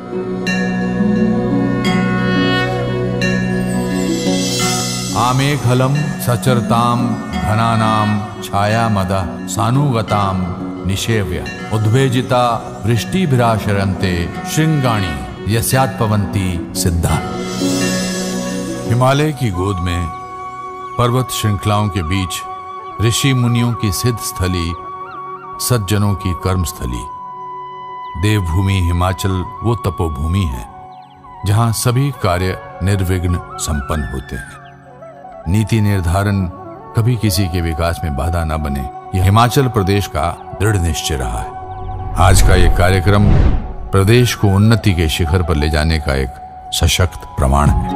आमेखलम सचरताम घनानाम छायामदः सानुगताम निषेव्य उद्वेजिता वृष्टिभिराशरन्ते श्रृंगाणि यस्यात्पवन्ति सिद्धा। हिमालय की गोद में पर्वत श्रृंखलाओं के बीच ऋषि मुनियों की सिद्ध स्थली, सज्जनों की कर्मस्थली देवभूमि हिमाचल वो तपोभूमि है जहां सभी कार्य निर्विघ्न संपन्न होते हैं। नीति निर्धारण कभी किसी के विकास में बाधा न बने, यह हिमाचल प्रदेश का दृढ़ निश्चय रहा है। आज का यह कार्यक्रम प्रदेश को उन्नति के शिखर पर ले जाने का एक सशक्त प्रमाण है।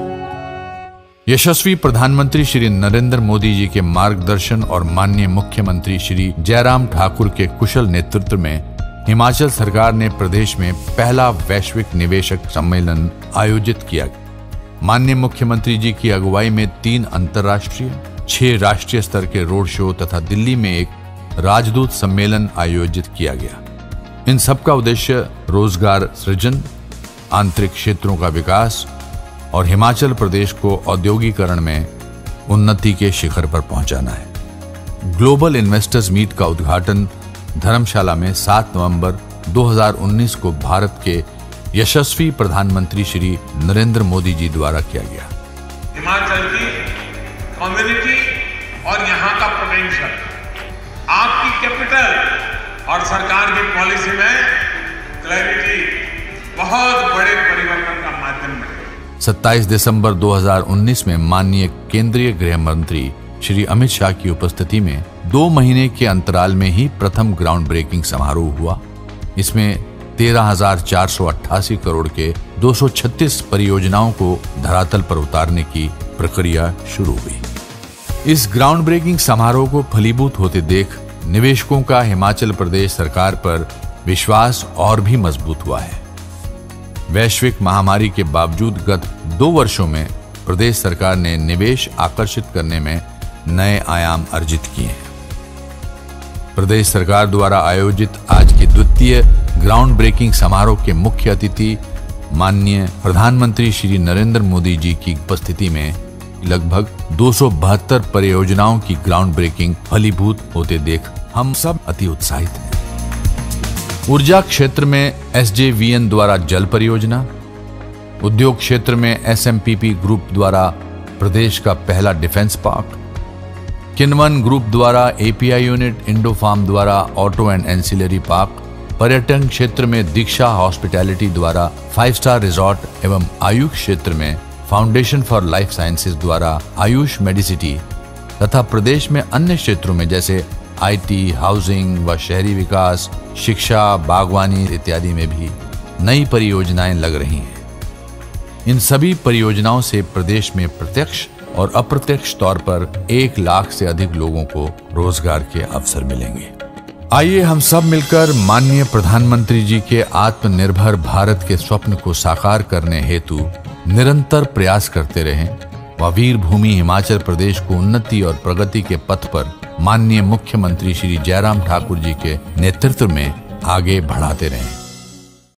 यशस्वी प्रधानमंत्री श्री नरेंद्र मोदी जी के मार्गदर्शन और माननीय मुख्यमंत्री श्री जयराम ठाकुर के कुशल नेतृत्व में हिमाचल सरकार ने प्रदेश में पहला वैश्विक निवेशक सम्मेलन आयोजित किया। माननीय मुख्यमंत्री जी की अगुवाई में 3 अंतर्राष्ट्रीय, 6 राष्ट्रीय स्तर के रोड शो तथा दिल्ली में एक राजदूत सम्मेलन आयोजित किया गया। इन सबका उद्देश्य रोजगार सृजन, आंतरिक क्षेत्रों का विकास और हिमाचल प्रदेश को औद्योगिकरण में उन्नति के शिखर पर पहुंचाना है। ग्लोबल इन्वेस्टर्स मीट का उद्घाटन धर्मशाला में 7 नवंबर 2019 को भारत के यशस्वी प्रधानमंत्री श्री नरेंद्र मोदी जी द्वारा किया गया। हिमाचल की कम्युनिटी और यहाँ का पोटेंशियल, आपकी कैपिटल और सरकार की पॉलिसी में क्लैरिटी बहुत बड़े परिवर्तन का माध्यम बने। 27 दिसंबर 2019 में माननीय केंद्रीय गृह मंत्री श्री अमित शाह की उपस्थिति में 2 महीने के अंतराल में ही प्रथम ग्राउंड ब्रेकिंग समारोह हुआ। इसमें 13,488 करोड़ के 236 परियोजनाओं को धरातल पर उतारने की प्रक्रिया शुरू हुई। इस ग्राउंड ब्रेकिंग समारोह को फलीभूत होते देख निवेशकों का हिमाचल प्रदेश सरकार पर विश्वास और भी मजबूत हुआ है। वैश्विक महामारी के बावजूद गत 2 वर्षों में प्रदेश सरकार ने निवेश आकर्षित करने में नए आयाम अर्जित किए हैं। प्रदेश सरकार द्वारा आयोजित आज की द्वितीय ग्राउंड ब्रेकिंग समारोह के मुख्य अतिथि माननीय प्रधानमंत्री श्री नरेंद्र मोदी जी की उपस्थिति में लगभग 272 परियोजनाओं की ग्राउंड ब्रेकिंग फलीभूत होते देख हम सब अति उत्साहित हैं। ऊर्जा क्षेत्र में SJVN द्वारा जल परियोजना, उद्योग क्षेत्र में SMPP ग्रुप द्वारा प्रदेश का पहला डिफेंस पार्क, किन्वन ग्रुप द्वारा API यूनिट, इंडो फार्म द्वारा ऑटो एंड एंसिलरी पार्क, पर्यटन क्षेत्र में दीक्षा हॉस्पिटैलिटी द्वारा 5 स्टार रिजॉर्ट एवं आयुष क्षेत्र में फाउंडेशन फॉर लाइफ साइंसेज द्वारा आयुष मेडिसिटी तथा प्रदेश में अन्य क्षेत्रों में जैसे IT, हाउसिंग व शहरी विकास, शिक्षा, बागवानी इत्यादि में भी नई परियोजनाएं लग रही हैं। इन सभी परियोजनाओं से प्रदेश में प्रत्यक्ष और अप्रत्यक्ष तौर पर 1 लाख से अधिक लोगों को रोजगार के अवसर मिलेंगे। आइए हम सब मिलकर माननीय प्रधानमंत्री जी के आत्मनिर्भर भारत के स्वप्न को साकार करने हेतु निरंतर प्रयास करते रहें व वीर भूमि हिमाचल प्रदेश को उन्नति और प्रगति के पथ पर माननीय मुख्यमंत्री श्री जयराम ठाकुर जी के नेतृत्व में आगे बढ़ाते रहें।